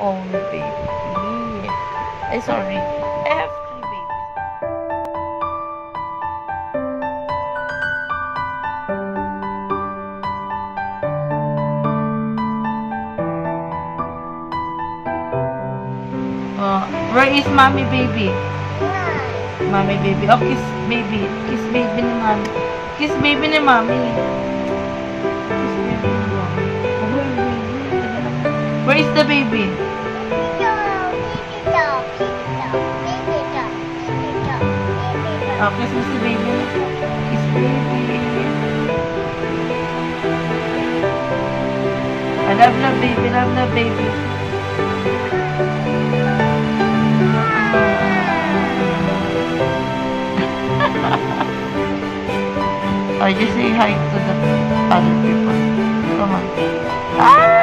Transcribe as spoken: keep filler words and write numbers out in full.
only baby. I sorry. I have three babies. Oh, where is mommy baby? Mommy baby. Oh, kiss baby. Kiss baby ni mommy. Kiss baby ni mommy. Kiss baby ni mommy. Where is the baby? Oh, kiss mo si baby. Kiss baby. I love love baby. Love love baby. Oh, just say hi to the other people. Come on. Ah!